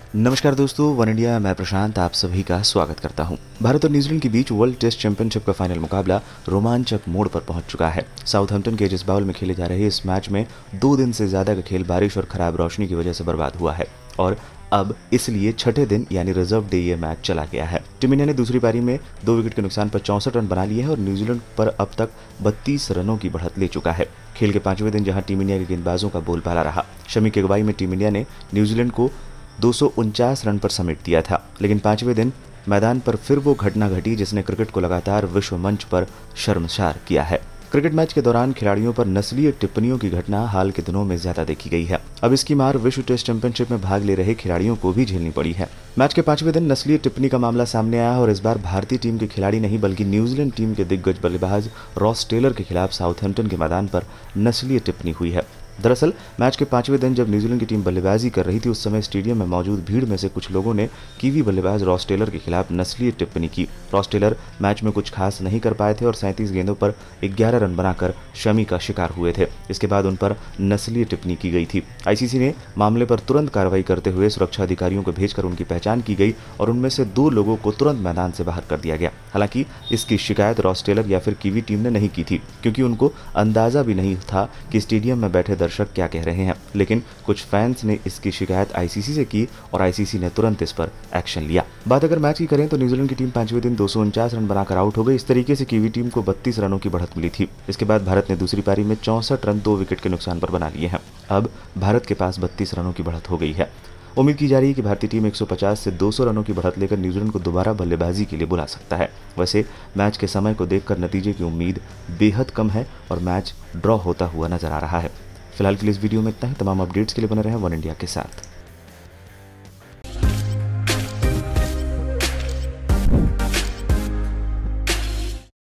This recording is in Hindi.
नमस्कार दोस्तों, वन इंडिया, मैं प्रशांत आप सभी का स्वागत करता हूं। भारत और न्यूजीलैंड के बीच वर्ल्ड टेस्ट चैंपियनशिप का फाइनल मुकाबला रोमांचक मोड़ पर पहुंच चुका है। साउथहैम्पटन के जिसबाउल में खेले जा रहे इस मैच में 2 दिन से ज्यादा का खेल बारिश और खराब रोशनी की वजह से बर्बाद हुआ है और अब इसलिए छठे दिन यानी रिजर्व डे ये मैच चला गया है। टीम इंडिया ने दूसरी पारी में 2 विकेट के नुकसान पर 64 रन बना लिए हैं और न्यूजीलैंड पर अब तक 32 रनों की बढ़त ले चुका है। खेल के 5वें दिन जहां टीम इंडिया के गेंदबाजों का बोलबाला रहा, शमी की अगुवाई में टीम इंडिया ने न्यूजीलैंड को 249 रन पर समेट दिया था, लेकिन 5वें दिन मैदान पर फिर वो घटना घटी जिसने क्रिकेट को लगातार विश्व मंच पर शर्मसार किया है। क्रिकेट मैच के दौरान खिलाड़ियों पर नस्लीय टिप्पणियों की घटना हाल के दिनों में ज्यादा देखी गई है। अब इसकी मार विश्व टेस्ट चैंपियनशिप में भाग ले रहे खिलाड़ियों को भी झेलनी पड़ी है। मैच के 5वें दिन नस्लीय टिप्पणी का मामला सामने आया और इस बार भारतीय टीम के खिलाड़ी नहीं बल्कि न्यूजीलैंड टीम के दिग्गज बल्लेबाज रॉस टेलर के खिलाफ साउथहैम्पटन के मैदान पर नस्लीय टिप्पणी हुई है। दरअसल मैच के 5वें दिन जब न्यूजीलैंड की टीम बल्लेबाजी कर रही थी, उस समय स्टेडियम में मौजूद भीड़ में से कुछ लोगों ने कीवी बल्लेबाज रॉस टेलर के खिलाफ नस्लीय टिप्पणी की। रॉस टेलर मैच में कुछ खास नहीं कर पाए थे और 37 गेंदों पर 11 रन बनाकर शमी का शिकार हुए थे। इसके बाद उन पर नस्लीय टिप्पणी की गई थी। आईसीसी ने मामले पर तुरंत कार्रवाई करते हुए सुरक्षा अधिकारियों को भेजकर उनकी पहचान की गई और उनमें से 2 लोगों को तुरंत मैदान से बाहर कर दिया गया। हालांकि इसकी शिकायत रॉस टेलर या फिर कीवी टीम ने नहीं की थी, क्योंकि उनको अंदाजा भी नहीं था कि स्टेडियम में बैठे दर्शक क्या कह रहे हैं। लेकिन कुछ फैंस ने इसकी शिकायत आईसीसी से की और आईसीसी ने तुरंत इस पर एक्शन लिया। बात अगर मैच की करें तो न्यूजीलैंड की टीम 5वें दिन 249 रन बनाकर आउट हो गई। इस तरीके से कीवी टीम को 32 रनों की बढ़त मिली थी। इसके बाद भारत ने दूसरी पारी में 64 रन 2 विकेट के नुकसान पर बना लिए हैं। अब भारत के पास 32 रनों की बढ़त हो गई है। उम्मीद की जा रही है कि भारतीय टीम 150 से 200 रनों की बढ़त लेकर न्यूजीलैंड को दोबारा बल्लेबाजी के लिए बुला सकता है। वैसे मैच के समय को देखकर नतीजे की उम्मीद बेहद कम है और मैच ड्रॉ होता हुआ नजर आ रहा है। फिलहाल के लिए इस वीडियो में इतना ही। तमाम अपडेट्स के लिए बने रहें वन इंडिया के साथ।